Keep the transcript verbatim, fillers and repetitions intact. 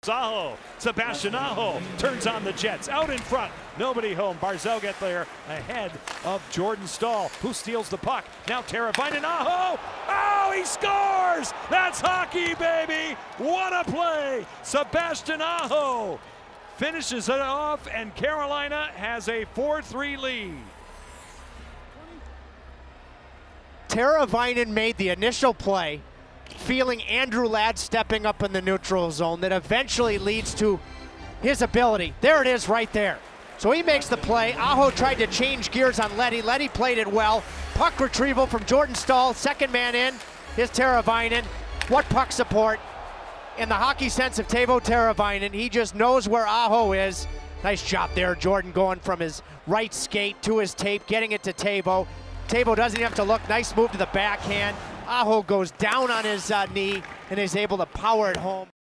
Aho, Sebastian Aho turns on the Jets, out in front, nobody home. Barzell get there ahead of Jordan Stahl, who steals the puck. Now Teraväinen, Aho, oh, he scores! That's hockey, baby! What a play! Sebastian Aho finishes it off, and Carolina has a four three lead. Teraväinen made the initial play, feeling Andrew Ladd stepping up in the neutral zone that eventually leads to his ability. There it is right there. So he makes the play. Aho tried to change gears on Leddy. Leddy played it well. Puck retrieval from Jordan Stahl. Second man in is Teraväinen. What puck support. In the hockey sense of Teuvo Teraväinen, he just knows where Aho is. Nice job there, Jordan, going from his right skate to his tape, getting it to Teuvo. Teuvo doesn't have to look. Nice move to the backhand. Aho goes down on his uh, knee and is able to power it home.